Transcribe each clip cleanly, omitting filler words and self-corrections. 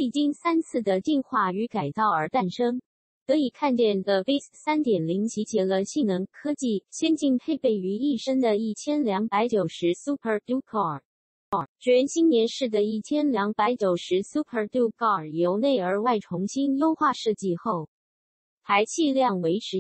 历经3次的进化与改造而诞生。可以看见 The Beast 3.0 集结了性能、科技、先进配备于一身的1290 Super Ducar。全新年式的1290 Super Ducar 由内而外重新优化设计后，排气量维持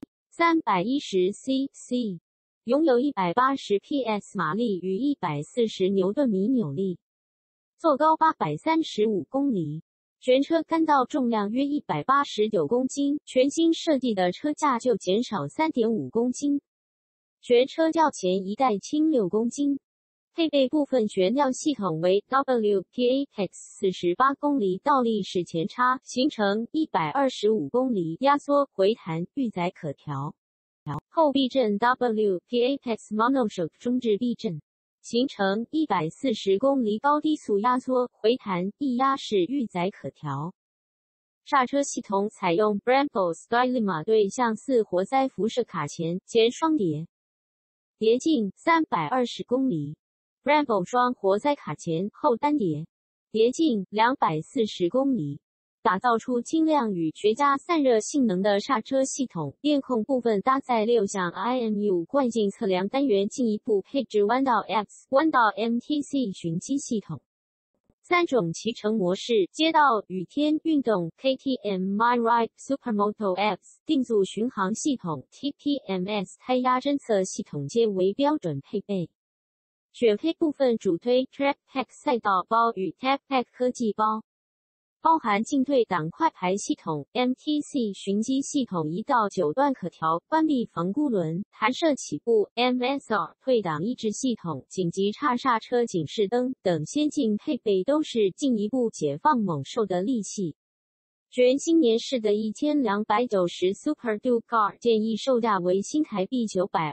310cc， 拥有180PS 马力与140牛顿米扭力，座高835公里。全车干道重量约189公斤，全新设计的车架就减少 3.5 公斤，全车较前一代轻6公斤。配备部分悬吊系统为 WPAX 48公里倒立式前叉，行程125公里压缩回弹预载可调。后避震 WPAX Monoshock 中置避震，行程140公里高低速压缩回弹液压式预载可调。刹车系统采用 Brembo Stylema 对向4活塞辐射卡钳双碟，碟径320公里。Brembo 双活塞卡钳后单碟，碟径240公里，打造出轻量与绝佳散热性能的刹车系统。电控部分搭载6项 IMU 惯性测量单元，进一步配置弯道 X、弯道 MTC 循迹系统。3种骑乘模式：街道、雨天、运动 KTM MyRide Supermoto X， 定速巡航系统 TPMS， 胎压侦测系统皆为标准配备。选配部分主推 TrackPack 赛道包与 TechPack 科技包，包含进退档快排系统、MTC 循迹系统1到9段可调，关闭防孤轮、弹射起步、MSR 退档抑制系统、紧急刹车警示灯等先进配备，都是进一步解放猛兽的利器。全新年式的1290 Super Ducar 建议售价为新台币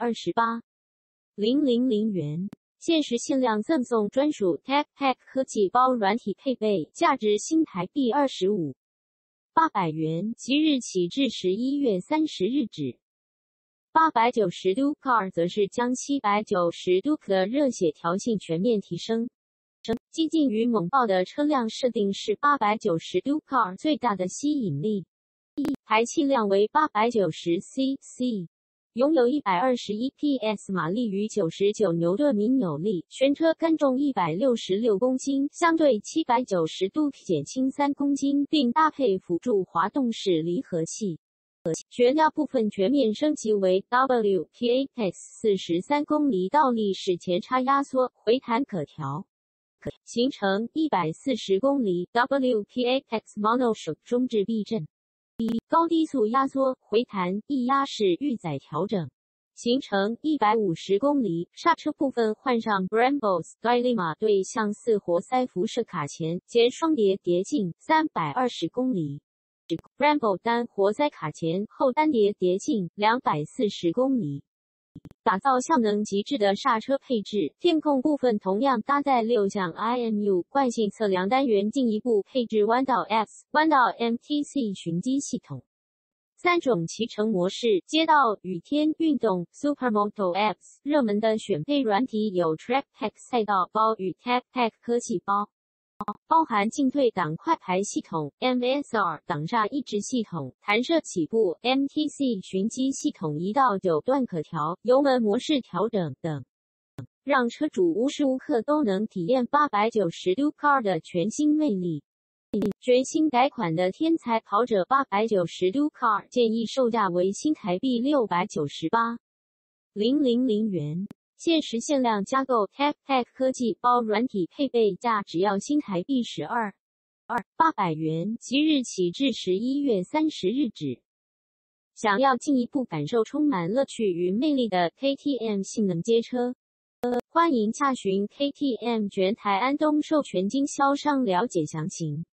928,000元。限时限量赠送专属 TechPack 科技包软体配备，价值新台币25,800元，即日起至11月30日止。890 Ducar 则是将790 Duke 的热血调性全面提升。激进与猛爆的车辆设定是890 Ducar 最大的吸引力。排气量为890cc。拥有121 PS 马力与99牛顿米扭力，全车干重166公斤，相对790度减轻3公斤，并搭配辅助滑动式离合器。悬吊部分全面升级为 WPAX 43公里倒立式前叉压缩回弹可调，行程140公里 WPAX Monoshock 中置避震。高低速压缩回弹液压式预载调整，行程150公里。刹车部分换上 Brembo Stylema 对向4活塞辐射卡钳双碟，碟径320公里。Brembo 单活塞卡钳后单碟，碟径240公里。打造效能极致的刹车配置。电控部分同样搭载6项 IMU 惯性测量单元，进一步配置弯道 X、弯道 MTC 循迹系统。3种骑乘模式：街道、雨天、运动 Supermoto X。热门的选配软体有 TrackPack 赛道包与 TechPack 科技包，包含进退档快排系统、MSR 档刹抑制系统、弹射起步、MTC 循迹系统1到9段可调、油门模式调整等，让车主无时无刻都能体验890 Ducar 的全新魅力。全新改款的天才跑者890 Ducar 建议售价为新台币698,000元。限时限量加购 TechPack 科技包软体配备，价只要新台币12,800元，即日起至11月30日止。想要进一步感受充满乐趣与魅力的 KTM 性能街车，欢迎洽询 KTM 全台安东授权经销商了解详情。